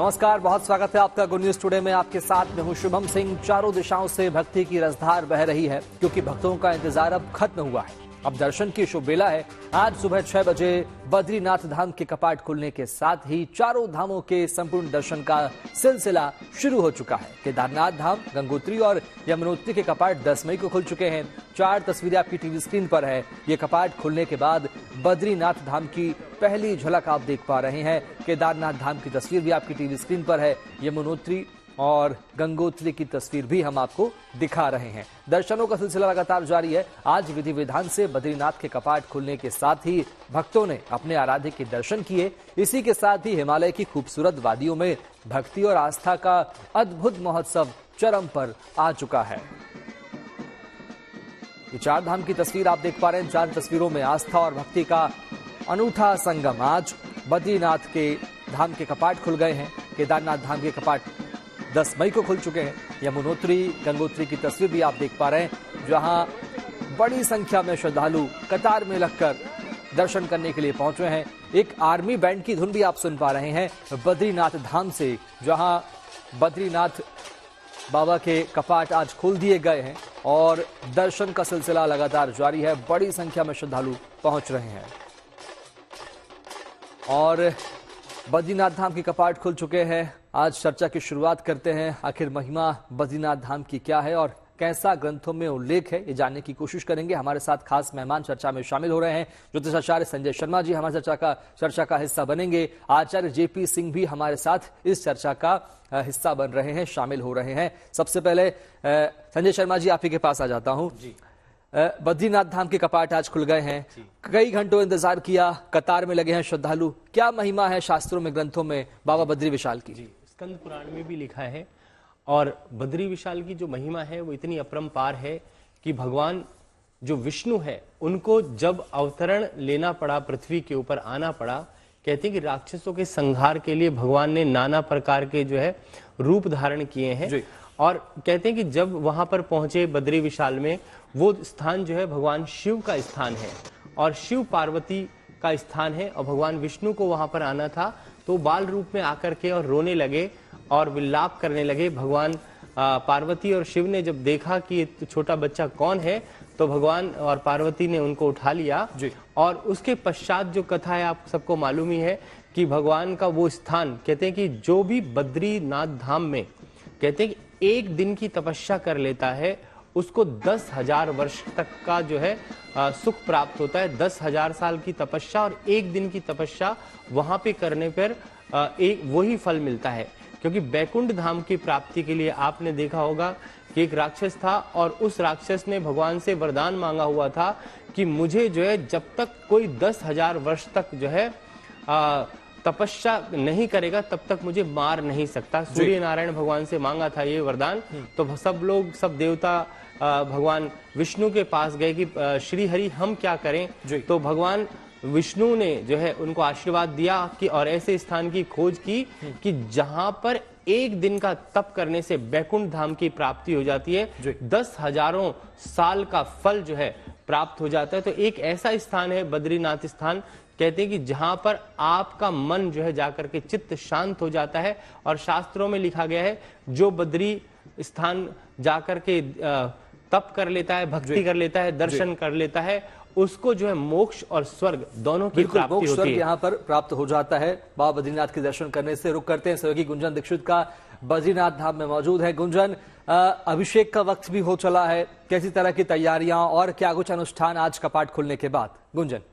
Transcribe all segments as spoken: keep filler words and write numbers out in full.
नमस्कार, बहुत स्वागत है आपका गुड न्यूज टुडे में। आपके साथ में हूं शुभम सिंह। चारों दिशाओं से भक्ति की रसधार बह रही है क्योंकि भक्तों का इंतजार अब खत्म हुआ है। अब दर्शन की शुभ बेला है। आज सुबह छह बजे बद्रीनाथ धाम के कपाट खुलने के साथ ही चारों धामों के संपूर्ण दर्शन का सिलसिला शुरू हो चुका है। केदारनाथ धाम, गंगोत्री और यमुनोत्री के कपाट दस मई को खुल चुके हैं। चार तस्वीरें आपकी टीवी स्क्रीन पर है। ये कपाट खुलने के बाद बद्रीनाथ धाम की पहली झलक आप देख पा रहे हैं। केदारनाथ धाम की तस्वीर भी आपकी टीवी स्क्रीन पर है। यमुनोत्री और गंगोत्री की तस्वीर भी हम आपको दिखा रहे हैं। दर्शनों का सिलसिला लगातार जारी है। आज विधि विधान से बद्रीनाथ के कपाट खुलने के साथ ही भक्तों ने अपने आराध्य के दर्शन किए। इसी के साथ ही हिमालय की खूबसूरत वादियों में भक्ति और आस्था का अद्भुत महोत्सव चरम पर आ चुका है। ये चार धाम की तस्वीर आप देख पा रहे हैं। चार तस्वीरों में आस्था और भक्ति का अनूठा संगम। आज बद्रीनाथ के धाम के कपाट खुल गए हैं। केदारनाथ धाम के कपाट दस मई को खुल चुके हैं। यमुनोत्री, गंगोत्री की तस्वीर भी आप देख पा रहे हैं, जहां बड़ी संख्या में श्रद्धालु कतार में लगकर दर्शन करने के लिए पहुंचे हैं। एक आर्मी बैंड की धुन भी आप सुन पा रहे हैं बद्रीनाथ धाम से, जहां बद्रीनाथ बाबा के कपाट आज खोल दिए गए हैं और दर्शन का सिलसिला लगातार जारी है। बड़ी संख्या में श्रद्धालु पहुंच रहे हैं और बद्रीनाथ धाम के कपाट खुल चुके हैं। आज चर्चा की शुरुआत करते हैं। आखिर महिमा बद्रीनाथ धाम की क्या है और कैसा ग्रंथों में उल्लेख है, ये जानने की कोशिश करेंगे। हमारे साथ खास मेहमान चर्चा में शामिल हो रहे हैं। ज्योतिषाचार्य संजय शर्मा जी हमारे चर्चा का चर्चा का हिस्सा बनेंगे। आचार्य जेपी सिंह भी हमारे साथ इस चर्चा का हिस्सा बन रहे हैं, शामिल हो रहे हैं। सबसे पहले संजय शर्मा जी, आप ही के पास आ जाता हूँ। बद्रीनाथ धाम के कपाट आज खुल गए हैं। कई घंटों इंतजार किया, कतार में लगे हैं श्रद्धालु। क्या महिमा है शास्त्रों में, ग्रंथों में बाबा बद्री विशाल की? जी, स्कंद पुराण में भी लिखा है और बद्री विशाल की जो महिमा है वो इतनी अपरंपार है कि भगवान जो विष्णु है उनको जब अवतरण लेना पड़ा, पृथ्वी के ऊपर आना पड़ा, कहते हैं कि राक्षसों के संहार के लिए भगवान ने नाना प्रकार के जो है रूप धारण किए हैं। और कहते हैं कि जब वहां पर पहुंचे बद्री विशाल में, वो स्थान जो है भगवान शिव का स्थान है और शिव पार्वती का स्थान है और भगवान विष्णु को वहां पर आना था तो बाल रूप में आकर के और रोने लगे और विलाप करने लगे। भगवान पार्वती और शिव ने जब देखा कि ये छोटा बच्चा कौन है तो भगवान और पार्वती ने उनको उठा लिया। और उसके पश्चात जो कथा है आप सबको मालूम ही है कि भगवान का वो स्थान, कहते हैं कि जो भी बद्रीनाथ धाम में, कहते हैं कि एक दिन की तपस्या कर लेता है उसको दस हजार वर्ष तक का जो है आ, सुख प्राप्त होता है। दस हजार साल की तपस्या और एक दिन की तपस्या वहां पे करने पर आ, एक वही फल मिलता है। क्योंकि बैकुंठ धाम की प्राप्ति के लिए आपने देखा होगा कि एक राक्षस था और उस राक्षस ने भगवान से वरदान मांगा हुआ था कि मुझे जो है जब तक कोई दस हजार वर्ष तक जो है आ, तपस्या नहीं करेगा तब तक मुझे मार नहीं सकता। सूर्य नारायण भगवान से मांगा था ये वरदान। तो सब लोग, सब देवता भगवान विष्णु के पास गए कि श्री हरि हम क्या करें। तो भगवान विष्णु ने जो है उनको आशीर्वाद दिया कि और ऐसे स्थान की खोज की कि जहां पर एक दिन का तप करने से बैकुंठ धाम की प्राप्ति हो जाती है, दस हजारों साल का फल जो है प्राप्त हो जाता है। तो एक ऐसा स्थान है बद्रीनाथ स्थान, कहते हैं कि जहां पर आपका मन जो है जाकर के चित्त शांत हो जाता है। और शास्त्रों में लिखा गया है जो बद्री स्थान जाकर के तप कर लेता है, भक्ति कर लेता है, दर्शन कर लेता है, उसको जो है मोक्ष और स्वर्ग दोनों की प्राप्ति होती है। स्वर्ग यहाँ पर प्राप्त हो जाता है बाबा बद्रीनाथ के दर्शन करने से। रुक करते हैं सहयोगी गुंजन दीक्षित का, बद्रीनाथ धाम में मौजूद है। गुंजन, अभिषेक का वक्त भी हो चला है, कैसी तरह की तैयारियां और क्या कुछ अनुष्ठान आज कपाट खुलने के बाद? गुंजन।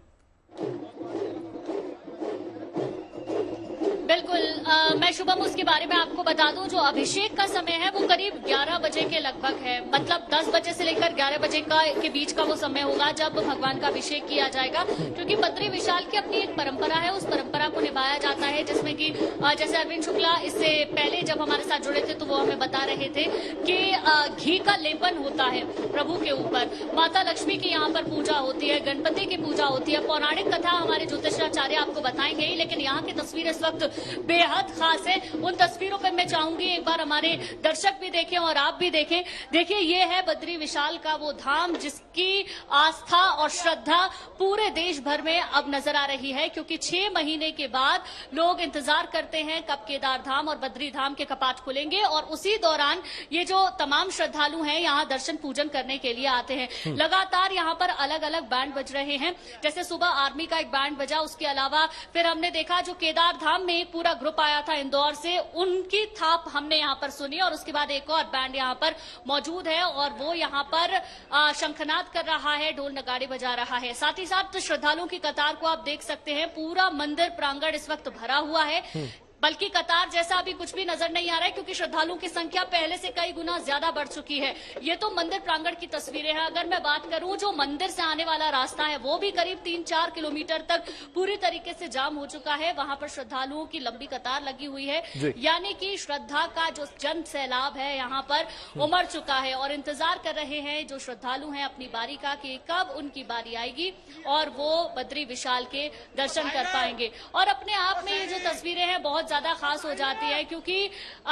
बिल्कुल, आ, मैं शुभम उसके बारे में आपको बता दूं, जो अभिषेक का समय है वो करीब ग्यारह बजे के लगभग है। मतलब दस बजे से लेकर ग्यारह बजे का के बीच का वो समय होगा जब भगवान का अभिषेक किया जाएगा। क्योंकि बद्री विशाल की अपनी एक परंपरा है, उस परंपरा को निभाया जाता है जिसमें कि जैसे अरविंद शुक्ला इससे पहले जब हमारे साथ जुड़े थे तो वो हमें बता रहे थे कि घी का लेपन होता है प्रभु के ऊपर, माता लक्ष्मी की यहाँ पर पूजा होती है, गणपति की पूजा होती है। पौराणिक कथा हमारे ज्योतिषाचार्य आपको बताएंगे ही, लेकिन यहाँ की तस्वीर इस वक्त बेहद खास है। उन तस्वीरों पर मैं चाहूंगी एक बार हमारे दर्शक भी देखें और आप भी देखें। देखिए, ये है बद्री विशाल का वो धाम जिसकी आस्था और श्रद्धा पूरे देश भर में अब नजर आ रही है, क्योंकि छह महीने के बाद लोग इंतजार करते हैं कब केदार धाम और बद्री धाम के कपाट खुलेंगे और उसी दौरान ये जो तमाम श्रद्धालु हैं यहाँ दर्शन पूजन करने के लिए आते हैं। लगातार यहाँ पर अलग अलग बैंड बज रहे हैं, जैसे सुबह आर्मी का एक बैंड बजा, उसके अलावा फिर हमने देखा जो केदार धाम में एक पूरा ग्रुप आया था इंदौर से, उनकी थाप हमने यहाँ पर सुनी और उसके बाद एक और बैंड यहाँ पर मौजूद है और वो यहाँ पर शंखनाद कर रहा है, ढोल नगाड़े बजा रहा है। साथ ही साथ श्रद्धालुओं की कतार को आप देख सकते हैं, पूरा मंदिर प्रांगण इस वक्त भरा हुआ है, बल्कि कतार जैसा अभी कुछ भी नजर नहीं आ रहा है क्योंकि श्रद्धालुओं की संख्या पहले से कई गुना ज्यादा बढ़ चुकी है। ये तो मंदिर प्रांगण की तस्वीरें हैं। अगर मैं बात करूं जो मंदिर से आने वाला रास्ता है वो भी करीब तीन चार किलोमीटर तक पूरी तरीके से जाम हो चुका है। वहां पर श्रद्धालुओं की लंबी कतार लगी हुई है, यानी कि श्रद्धा का जो जन सैलाब है यहाँ पर उमड़ चुका है और इंतजार कर रहे हैं जो श्रद्धालु हैं अपनी बारी का कि कब उनकी बारी आएगी और वो बद्री विशाल के दर्शन कर पाएंगे। और अपने आप में ये जो तस्वीरें हैं बहुत ज्यादा खास हो जाती है क्योंकि आ,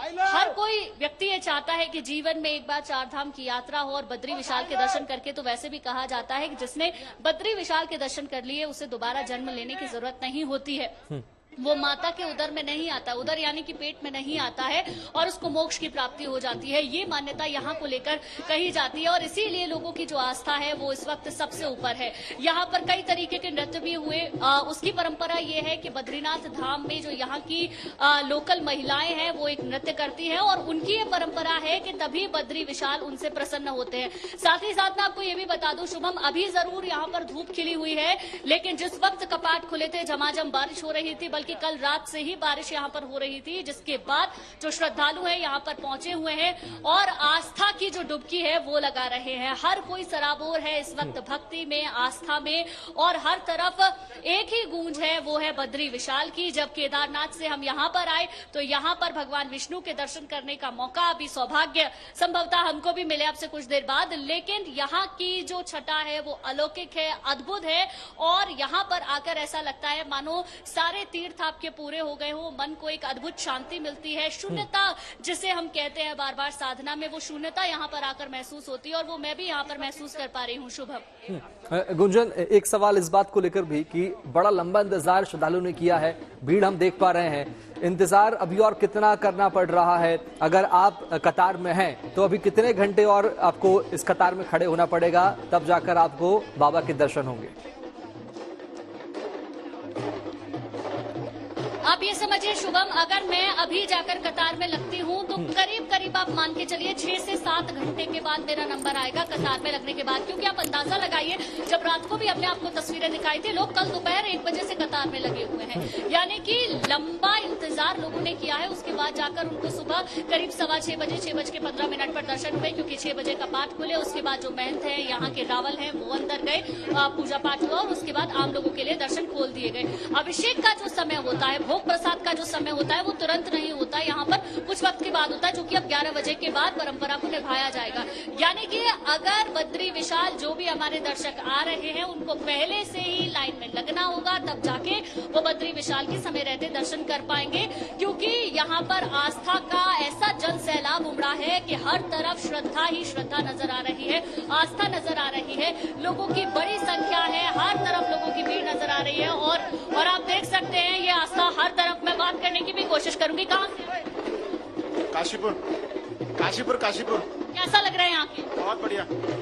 हर कोई व्यक्ति ये चाहता है कि जीवन में एक बार चार धाम की यात्रा हो और बद्री विशाल के दर्शन करके, तो वैसे भी कहा जाता है कि जिसने बद्री विशाल के दर्शन कर लिए उसे दोबारा जन्म लेने की जरूरत नहीं होती है, वो माता के उदर में नहीं आता, उदर यानी कि पेट में नहीं आता है और उसको मोक्ष की प्राप्ति हो जाती है। ये मान्यता यहाँ को लेकर कही जाती है और इसीलिए लोगों की जो आस्था है वो इस वक्त सबसे ऊपर है। यहाँ पर कई तरीके के नृत्य भी हुए। आ, उसकी परंपरा ये है कि बद्रीनाथ धाम में जो यहाँ की आ, लोकल महिलाएं हैं वो एक नृत्य करती हैं और उनकी ये परंपरा है कि तभी बद्री विशाल उनसे प्रसन्न होते हैं। साथ ही साथ मैं आपको ये भी बता दूं शुभम, अभी जरूर यहाँ पर धूप खिली हुई है, लेकिन जिस वक्त कपाट खुले थे झमाझम बारिश हो रही थी, कि कल रात से ही बारिश यहाँ पर हो रही थी, जिसके बाद जो श्रद्धालु हैं यहाँ पर पहुंचे हुए हैं और आस्था की जो डुबकी है वो लगा रहे हैं। हर कोई सराबोर है इस वक्त भक्ति में, आस्था में और हर तरफ एक ही गूंज है, वो है बद्री विशाल की। जब केदारनाथ से हम यहाँ पर आए तो यहाँ पर भगवान विष्णु के दर्शन करने का मौका, अभी सौभाग्य संभवतः हमको भी मिले अब से कुछ देर बाद, लेकिन यहाँ की जो छटा है वो अलौकिक है, अद्भुत है और यहाँ पर आकर ऐसा लगता है मानो सारे तीर्थ आपके पूरे हो गए हो, मन को एक अद्भुत शांति मिलती है। शून्यता जिसे हम कहते हैं बार बार साधना में, वो शून्यता यहाँ पर आकर महसूस होती है और वो मैं भी यहाँ पर महसूस कर पा रही हूँ। शुभम गुंजन, एक सवाल इस बात को लेकर भी कि बड़ा लंबा इंतजार श्रद्धालुओं ने किया है, भीड़ हम देख पा रहे हैं, इंतजार अभी और कितना करना पड़ रहा है? अगर आप कतार में हैं तो अभी कितने घंटे और आपको इस कतार में खड़े होना पड़ेगा, तब जाकर आपको बाबा के दर्शन होंगे? आप ये समझिए शुभम, अगर मैं अभी जाकर कतार में लगती हूँ तो करीब करीब आप मान के चलिए छह से सात घंटे के बाद मेरा नंबर आएगा कतार में लगने के बाद, क्योंकि आप अंदाजा लगाइए जब रात को भी हमने आपको तस्वीरें दिखाई थी, लोग कल दोपहर एक बजे से कतार में लगे हुए हैं, यानी कि लंबा इंतजार लोगों ने किया है। उसके बाद जाकर उनको सुबह करीब सवा छह बजे छह बज के पंद्रह मिनट पर दर्शन हुए, क्योंकि छह बजे का पाठ खुले। उसके बाद जो महंत है, यहाँ के रावल है, वो अंदर गए, पूजा पाठ हुआ और उसके बाद आम लोगों के लिए दर्शन खोल दिए गए। अभिषेक का जो समय होता है, भोग प्रसाद का जो समय होता है, वो तुरंत नहीं होता है, यहाँ पर कुछ वक्त के बाद होता है, जो कि अब ग्यारह बजे के बाद परंपरा को निभाया जाएगा। यानी कि अगर बद्री विशाल जो भी हमारे दर्शक आ रहे हैं उनको पहले से ही लाइन में लगना होगा, तब जाके वो बद्री विशाल के समय रहते दर्शन कर पाएंगे, क्योंकि यहाँ पर आस्था का ऐसा जन सैलाब उमड़ा है कि हर तरफ श्रद्धा ही श्रद्धा नजर आ रही है, आस्था नजर आ रही है, लोगों की बड़ी संख्या है, हर तरफ लोगों की भीड़ नजर आ रही है और और आप देख सकते हैं ये आस्था हर तरफ। मैं बात करने की भी कोशिश करूंगी। कहाँ से? काशीपुर काशीपुर काशीपुर कैसा लग रहा है यहाँ के? बहुत बढ़िया।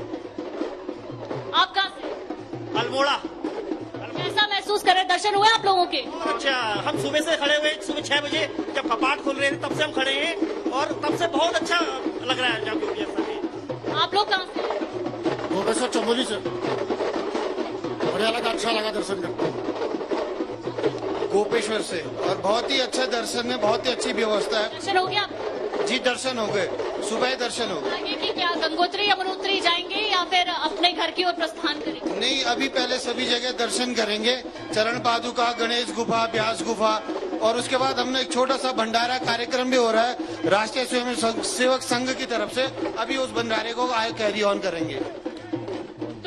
आप कहाँ से? अल्मोड़ा। कैसा महसूस कर रहे हैं? दर्शन हुए आप लोगों के? अच्छा, हम सुबह से खड़े हुए, सुबह छह बजे जब कपाट खोल रहे थे तब से हम खड़े हैं और तब से बहुत अच्छा लग रहा है। जब आप लोग कहाँ से? भुवनेश्वर चमोली से। बढ़िया लगा, अच्छा लगा दर्शन करके। गोपेश्वर से, और बहुत ही अच्छा दर्शन है, बहुत ही अच्छी व्यवस्था है। दर्शन हो गया? जी दर्शन हो गए, सुबह ही दर्शन हो गए। आगे की क्या गंगोत्री यमुनोत्री जाएंगे या फिर अपने घर की ओर प्रस्थान करेंगे? नहीं, अभी पहले सभी जगह दर्शन करेंगे, चरण पादुका, गणेश गुफा, व्यास गुफा, और उसके बाद हमने एक छोटा सा भंडारा कार्यक्रम भी हो रहा है राष्ट्रीय स्वयं सेवक संघ की तरफ से। अभी उस भंडारे को आगे कैरी ऑन करेंगे। तो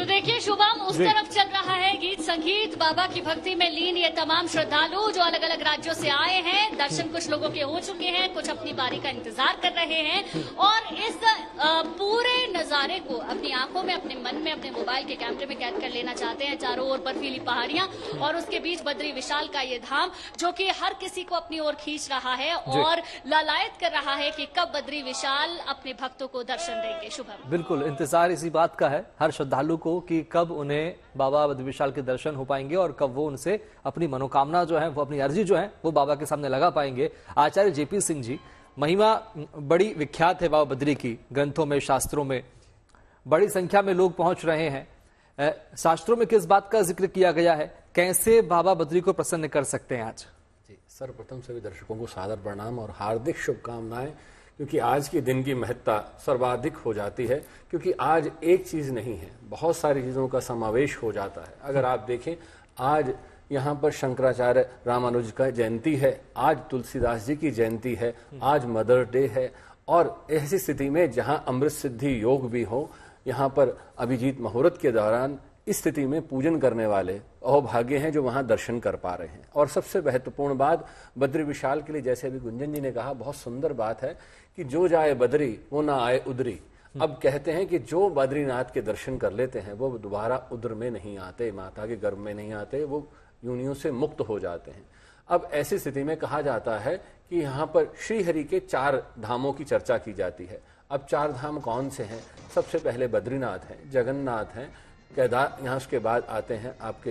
देखिए शुभम, उस तरफ चल रहा है गीत संगीत, बाबा की भक्ति में लीन ये तमाम श्रद्धालु जो अलग अलग राज्यों से आए हैं। दर्शन कुछ लोगों के हो चुके हैं, कुछ अपनी बारी का इंतजार कर रहे हैं और इस पूरे नजारे को अपनी आंखों में, अपने मन में, अपने मोबाइल के कैमरे में कैद कर लेना चाहते हैं। चारों ओर बर्फीली पहाड़ियां और उसके बीच बद्री विशाल का ये धाम जो कि हर किसी को अपनी ओर खींच रहा है और लालायत कर रहा है कि कब बद्री विशाल अपने भक्तों को दर्शन देंगे। शुभम, बिल्कुल इंतजार इसी बात का है हर श्रद्धालु को कि कब उन्हें बाबा बद्री विशाल के दर्शन हो पाएंगे और कब वो उनसे अपनी मनोकामना जो है, वो अपनी अर्जी जो है वो बाबा के सामने लगा पाएंगे। आचार्य जेपी सिंह जी, महिमा बड़ी विख्यात है बाबा बद्री की, ग्रंथों में, शास्त्रों में बड़ी संख्या में लोग पहुंच रहे हैं। शास्त्रों में किस बात का जिक्र किया गया है, कैसे बाबा बद्री को प्रसन्न कर सकते हैं आज? जी, सर्वप्रथम सभी दर्शकों को सादर प्रणाम और हार्दिक शुभकामनाएं, क्योंकि आज के दिन की महत्ता सर्वाधिक हो जाती है, क्योंकि आज एक चीज नहीं है, बहुत सारी चीजों का समावेश हो जाता है। अगर आप देखें, आज यहाँ पर शंकराचार्य रामानुज का जयंती है, आज तुलसीदास जी की जयंती है, आज मदर डे है और ऐसी स्थिति में जहाँ अमृत सिद्धि योग भी हो, यहाँ पर अभिजीत मुहूर्त के दौरान इस स्थिति में पूजन करने वाले अहोभाग्य हैं जो वहां दर्शन कर पा रहे हैं। और सबसे महत्वपूर्ण बात बद्री विशाल के लिए, जैसे अभी गुंजन जी ने कहा, बहुत सुंदर बात है कि जो जाए बद्री वो ना आए उदरी। अब कहते हैं कि जो बद्रीनाथ के दर्शन कर लेते हैं वो दोबारा उदर में नहीं आते, माता के गर्भ में नहीं आते, वो योनियों से मुक्त हो जाते हैं। अब ऐसी स्थिति में कहा जाता है कि यहाँ पर श्रीहरि के चार धामों की चर्चा की जाती है। अब चार धाम कौन से हैं? सबसे पहले बद्रीनाथ हैं, जगन्नाथ हैं, केदार, यहाँ उसके बाद आते हैं आपके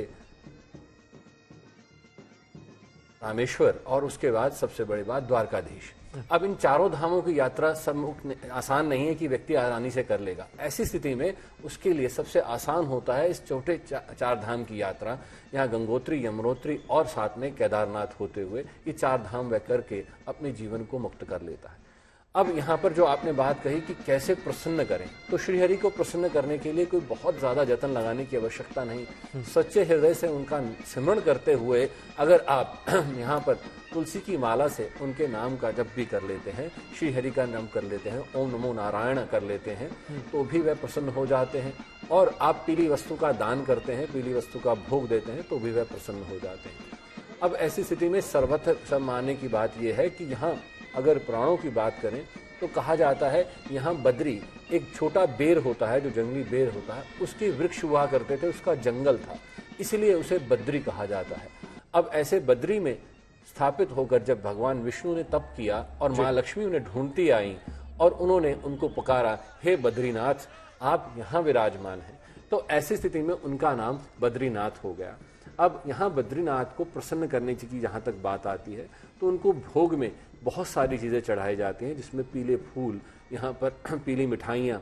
रामेश्वर और उसके बाद सबसे बड़ी बात द्वारकाधीश। अब इन चारों धामों की यात्रा सब आसान नहीं है कि व्यक्ति आसानी से कर लेगा। ऐसी स्थिति में उसके लिए सबसे आसान होता है इस छोटे चा, चार धाम की यात्रा। यहाँ गंगोत्री, यमुनोत्री और साथ में केदारनाथ होते हुए ये चार धाम वह करके अपने जीवन को मुक्त कर लेता है। अब यहाँ पर जो आपने बात कही कि कैसे प्रसन्न करें, तो श्रीहरि को प्रसन्न करने के लिए कोई बहुत ज्यादा जतन लगाने की आवश्यकता नहीं। सच्चे हृदय से उनका सिमरण करते हुए अगर आप यहाँ पर तुलसी की माला से उनके नाम का जप भी कर लेते हैं, श्रीहरि का नाम कर लेते हैं, ओम नमो नारायण कर लेते हैं, तो भी वह प्रसन्न हो जाते हैं। और आप पीली वस्तु का दान करते हैं, पीली वस्तु का भोग देते हैं, तो भी वह प्रसन्न हो जाते हैं। अब ऐसी स्थिति में सर्वत्र सब मानने की बात यह है कि यहाँ अगर प्राणों की बात करें तो कहा जाता है यहाँ बद्री एक छोटा बेर होता है, जो जंगली बेर होता है, उसके वृक्ष हुआ करते थे, उसका जंगल था, इसलिए उसे बद्री कहा जाता है। अब ऐसे बद्री में स्थापित होकर जब भगवान विष्णु ने तप किया और माँ लक्ष्मी उन्हें ढूंढती आई और उन्होंने उनको पुकारा, हे बद्रीनाथ आप यहाँ विराजमान हैं, तो ऐसी स्थिति में उनका नाम बद्रीनाथ हो गया। अब यहाँ बद्रीनाथ को प्रसन्न करने की जहाँ तक बात आती है तो उनको भोग में बहुत सारी चीज़ें चढ़ाई जाती हैं, जिसमें पीले फूल, यहाँ पर पीली मिठाइयाँ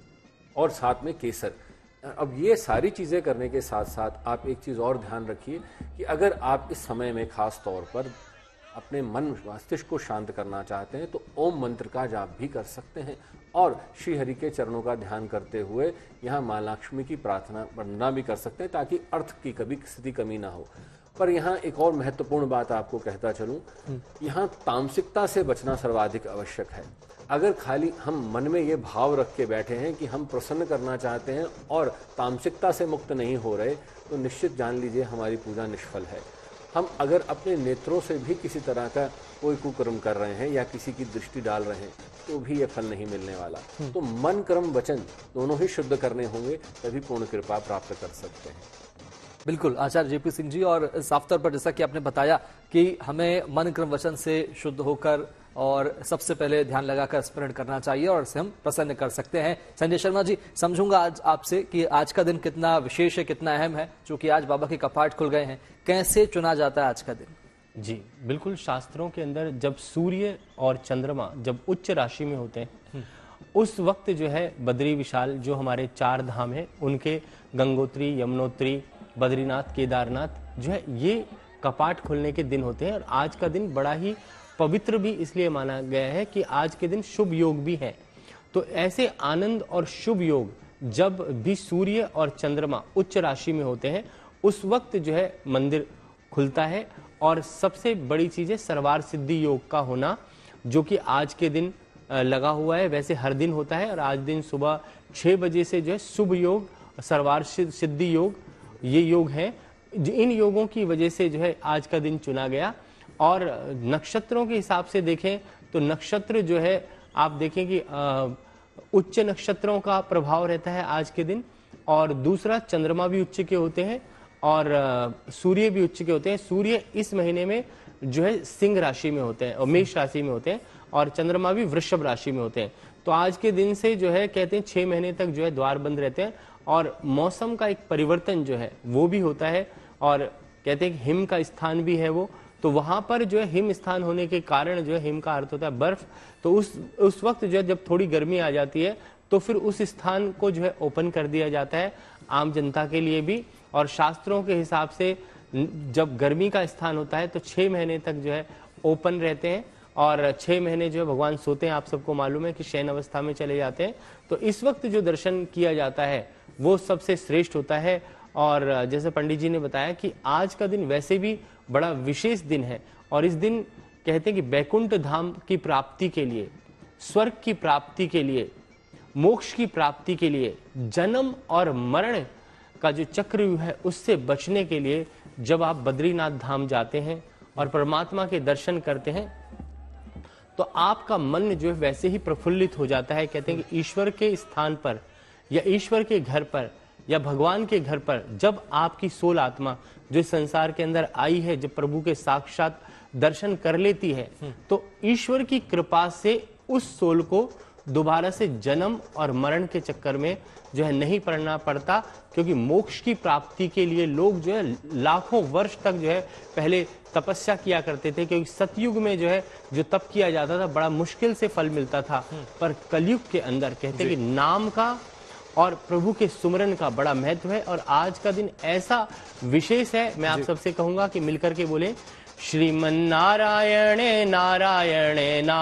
और साथ में केसर। अब ये सारी चीज़ें करने के साथ साथ आप एक चीज़ और ध्यान रखिए कि अगर आप इस समय में खास तौर पर अपने मन मस्तिष्क को शांत करना चाहते हैं तो ओम मंत्र का जाप भी कर सकते हैं और श्री हरि के चरणों का ध्यान करते हुए यहाँ माँ लक्ष्मी की प्रार्थना वंदना भी कर सकते हैं, ताकि अर्थ की कभी स्थिति कमी ना हो। पर यहाँ एक और महत्वपूर्ण बात आपको कहता चलूं, यहाँ तामसिकता से बचना सर्वाधिक आवश्यक है। अगर खाली हम मन में ये भाव रख के बैठे हैं कि हम प्रसन्न करना चाहते हैं और तामसिकता से मुक्त नहीं हो रहे, तो निश्चित जान लीजिए हमारी पूजा निष्फल है। हम अगर अपने नेत्रों से भी किसी तरह का कोई कुकर्म कर रहे हैं या किसी की दृष्टि डाल रहे हैं तो भी ये फल नहीं मिलने वाला। तो मन, कर्म, वचन दोनों ही शुद्ध करने होंगे, तभी पूर्ण कृपा प्राप्त कर सकते हैं। बिल्कुल आचार्य जेपी सिंह जी, और साफ तौर पर जैसा कि आपने बताया कि हमें मन, क्रम, वचन से शुद्ध होकर और सबसे पहले ध्यान लगाकर स्मरण करना चाहिए और इससे हम प्रसन्न कर सकते हैं। संजय शर्मा जी, समझूंगा आज आपसे कि आज का दिन कितना विशेष है, कितना अहम है, चूंकि आज बाबा के कपाट खुल गए हैं। कैसे चुना जाता है आज का दिन? जी बिल्कुल, शास्त्रों के अंदर जब सूर्य और चंद्रमा जब उच्च राशि में होते हैं उस वक्त जो है बद्री विशाल जो हमारे चार धाम हैं उनके गंगोत्री, यमुनोत्री, बद्रीनाथ, केदारनाथ जो है ये कपाट खुलने के दिन होते हैं। और आज का दिन बड़ा ही पवित्र भी इसलिए माना गया है कि आज के दिन शुभ योग भी है। तो ऐसे आनंद और शुभ योग जब भी सूर्य और चंद्रमा उच्च राशि में होते हैं उस वक्त जो है मंदिर खुलता है। और सबसे बड़ी चीज है सर्वार सिद्धि योग का होना, जो कि आज के दिन लगा हुआ है। वैसे हर दिन होता है और आज दिन सुबह छह बजे से जो है शुभ योग सर्वार सिद्धि योग, ये योग हैं। इन योगों की वजह से जो है आज का दिन चुना गया। और नक्षत्रों के हिसाब से देखें तो नक्षत्र जो है आप देखें कि उच्च नक्षत्रों का प्रभाव रहता है आज के दिन, और दूसरा चंद्रमा भी उच्च के होते हैं और सूर्य भी उच्च के होते हैं। सूर्य इस महीने में जो है सिंह राशि में होते हैं और मेष राशि में होते हैं, और चंद्रमा भी वृषभ राशि में होते हैं। तो आज के दिन से जो है कहते हैं छह महीने तक जो है द्वार बंद रहते हैं, और मौसम का एक परिवर्तन जो है वो भी होता है। और कहते हैं कि हिम का स्थान भी है वो, तो वहां पर जो है हिम स्थान होने के कारण जो है, हिम का अर्थ होता है बर्फ, तो उस उस वक्त जो है जब थोड़ी गर्मी आ जाती है तो फिर उस स्थान को जो है ओपन कर दिया जाता है आम जनता के लिए भी। और शास्त्रों के हिसाब से जब गर्मी का स्थान होता है तो छह महीने तक जो है ओपन रहते हैं, और छह महीने जो है भगवान सोते हैं। आप सबको मालूम है कि शयन अवस्था में चले जाते हैं, तो इस वक्त जो दर्शन किया जाता है वो सबसे श्रेष्ठ होता है। और जैसे पंडित जी ने बताया कि आज का दिन वैसे भी बड़ा विशेष दिन है, और इस दिन कहते हैं कि बैकुंठ धाम की प्राप्ति के लिए, स्वर्ग की प्राप्ति के लिए, मोक्ष की प्राप्ति के लिए, जन्म और मरण का जो चक्रव्यूह है उससे बचने के लिए जब आप बद्रीनाथ धाम जाते हैं और परमात्मा के दर्शन करते हैं तो आपका मन जो है वैसे ही प्रफुल्लित हो जाता है। कहते हैं कि ईश्वर के स्थान पर या ईश्वर के घर पर या भगवान के घर पर जब आपकी सोल आत्मा जो संसार के अंदर आई है, जब प्रभु के साक्षात दर्शन कर लेती है, तो ईश्वर की कृपा से उस सोल को दोबारा से जन्म और मरण के चक्कर में जो है नहीं पड़ना पड़ता। क्योंकि मोक्ष की प्राप्ति के लिए लोग जो है लाखों वर्ष तक जो है पहले तपस्या किया करते थे, क्योंकि सतयुग में जो है जो तप किया जाता था बड़ा मुश्किल से फल मिलता था। पर कलयुग के अंदर कहते हैं कि नाम का और प्रभु के सुमरन का बड़ा महत्व है। और आज का दिन ऐसा विशेष है, मैं आप सबसे कहूंगा कि मिलकर के बोले श्रीमन नारायण नारायण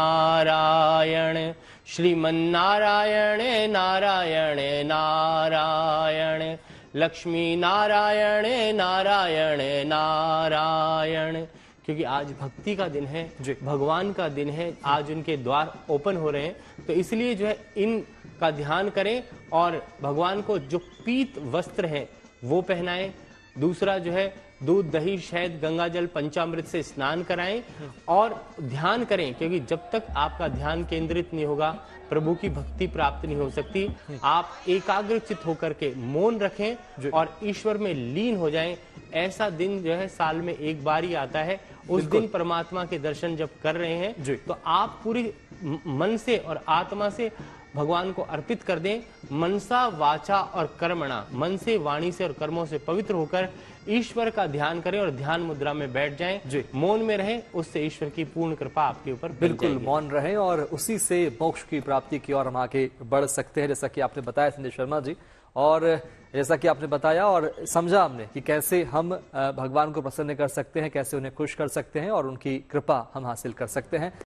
नारायण, श्रीमन नारायण नारायण नारायण, लक्ष्मी नारायण नारायण नारायण। क्योंकि आज भक्ति का दिन है, भगवान का दिन है, आज उनके द्वार ओपन हो रहे हैं, तो इसलिए जो है इन का ध्यान करें और भगवान को जो पीत वस्त्र हैं वो पहनाएं। दूसरा जो है दूध दही शहद गंगा जल पंचामृत से स्नान कराएं और ध्यान करें, क्योंकि जब तक आपका ध्यान केंद्रित नहीं होगा प्रभु की भक्ति प्राप्त नहीं हो सकती। आप एकाग्रचित होकर के मौन रखें और ईश्वर में लीन हो जाएं। ऐसा दिन जो है साल में एक बार ही आता है। उस दिन परमात्मा के दर्शन जब कर रहे हैं तो आप पूरी मन से और आत्मा से भगवान को अर्पित कर दें। मनसा वाचा और कर्मणा, मन से वाणी से और कर्मों से पवित्र होकर ईश्वर का ध्यान करें और ध्यान मुद्रा में बैठ जाएं, मौन में रहें, उससे ईश्वर की पूर्ण कृपा आपके ऊपर बिल्कुल मौन रहें और उसी से मोक्ष की प्राप्ति की ओर हम आगे बढ़ सकते हैं। जैसा कि आपने बताया संजय शर्मा जी, और जैसा कि आपने बताया और समझा हमने कि कैसे हम भगवान को प्रसन्न कर सकते हैं, कैसे उन्हें खुश कर सकते हैं और उनकी कृपा हम हासिल कर सकते हैं।